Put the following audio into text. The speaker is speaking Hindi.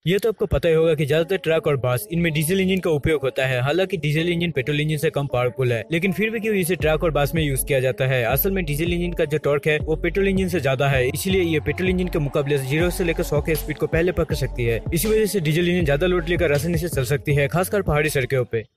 ये तो आपको पता ही होगा कि ज्यादातर ट्रक और बस इनमें डीजल इंजन का उपयोग होता है। हालांकि डीजल इंजन पेट्रोल इंजन से कम पावरफुल है, लेकिन फिर भी क्यों इसे ट्रक और बस में यूज किया जाता है? असल में डीजल इंजन का जो टॉर्क है वो पेट्रोल इंजन से ज्यादा है, इसलिए ये पेट्रोल इंजन के मुकाबले 0 से लेकर 100 के स्पीड को पहले पकड़ सकती है। इसी वजह से डीजल इंजन ज्यादा लोड लेकर आसानी से चल सकती है, खासकर पहाड़ी सड़कों पे।